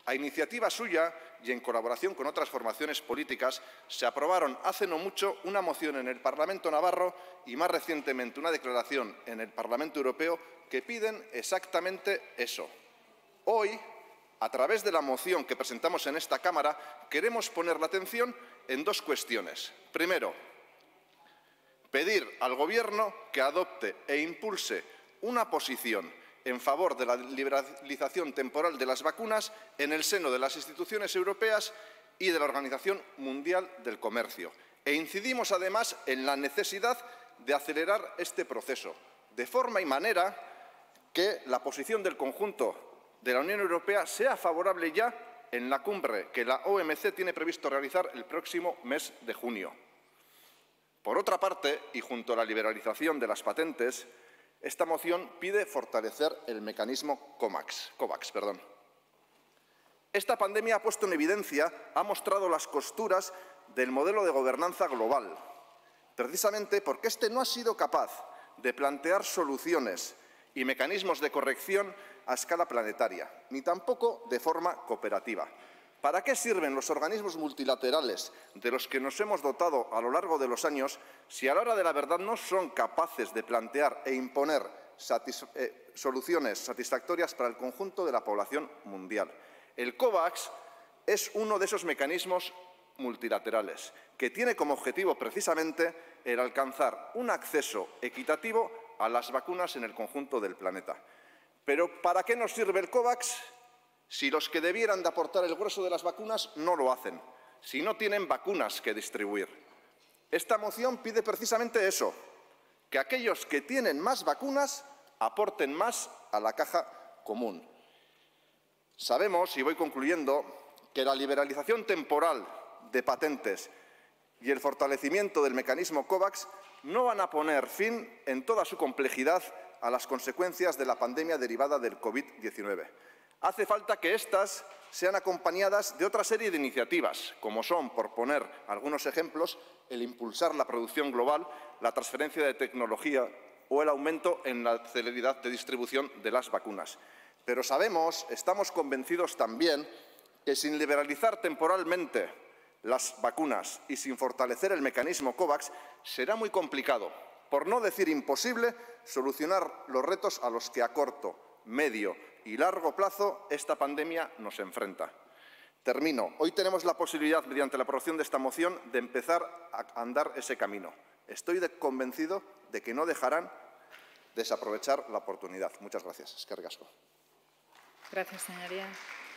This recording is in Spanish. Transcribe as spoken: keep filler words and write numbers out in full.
A iniciativa suya y en colaboración con otras formaciones políticas, se aprobaron hace no mucho una moción en el Parlamento navarro y, más recientemente, una declaración en el Parlamento Europeo que piden exactamente eso. Hoy, a través de la moción que presentamos en esta Cámara, queremos poner la atención en dos cuestiones. Primero, pedir al Gobierno que adopte e impulse una posición en favor de la liberalización temporal de las vacunas en el seno de las instituciones europeas y de la Organización Mundial del Comercio. E incidimos, además, en la necesidad de acelerar este proceso, de forma y manera que la posición del conjunto de la Unión Europea sea favorable ya en la cumbre que la O M C tiene previsto realizar el próximo mes de junio. Por otra parte, y junto a la liberalización de las patentes, esta moción pide fortalecer el mecanismo COVAX. COVAX perdón. Esta pandemia ha puesto en evidencia, ha mostrado las costuras del modelo de gobernanza global, precisamente porque este no ha sido capaz de plantear soluciones y mecanismos de corrección a escala planetaria, ni tampoco de forma cooperativa. ¿Para qué sirven los organismos multilaterales de los que nos hemos dotado a lo largo de los años si a la hora de la verdad no son capaces de plantear e imponer satis eh, soluciones satisfactorias para el conjunto de la población mundial? El COVAX es uno de esos mecanismos multilaterales que tiene como objetivo precisamente el alcanzar un acceso equitativo a las vacunas en el conjunto del planeta. Pero ¿para qué nos sirve el COVAX si los que debieran de aportar el grueso de las vacunas no lo hacen, si no tienen vacunas que distribuir? Esta moción pide precisamente eso, que aquellos que tienen más vacunas aporten más a la caja común. Sabemos, y voy concluyendo, que la liberalización temporal de patentes y el fortalecimiento del mecanismo COVAX no van a poner fin en toda su complejidad a las consecuencias de la pandemia derivada del COVID diecinueve. Hace falta que éstas sean acompañadas de otra serie de iniciativas, como son, por poner algunos ejemplos, el impulsar la producción global, la transferencia de tecnología o el aumento en la celeridad de distribución de las vacunas. Pero sabemos, estamos convencidos también, que sin liberalizar temporalmente las vacunas y sin fortalecer el mecanismo COVAX será muy complicado, por no decir imposible, solucionar los retos a los que a corto, medio y largo plazo esta pandemia nos enfrenta. Termino. Hoy tenemos la posibilidad, mediante la aprobación de esta moción, de empezar a andar ese camino. Estoy de convencido de que no dejarán desaprovechar la oportunidad. Muchas gracias. Eskerrik asko. Gracias, señoría.